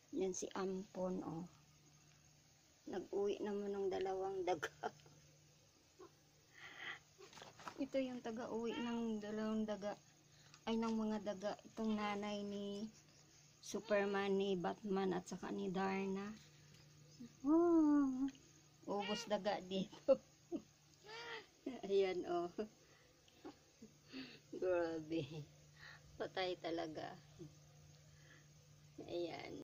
Yan si Ampon, oh. Nag-uwi naman ng 2 daga. Ito yung taga-uwi ng 2 daga. Ay, ng mga daga. Itong nanay ni Superman, ni Batman, at saka ni Darna. Oh, ubos daga dito. Ayan, oh. Grabe. Patay talaga. Ayan.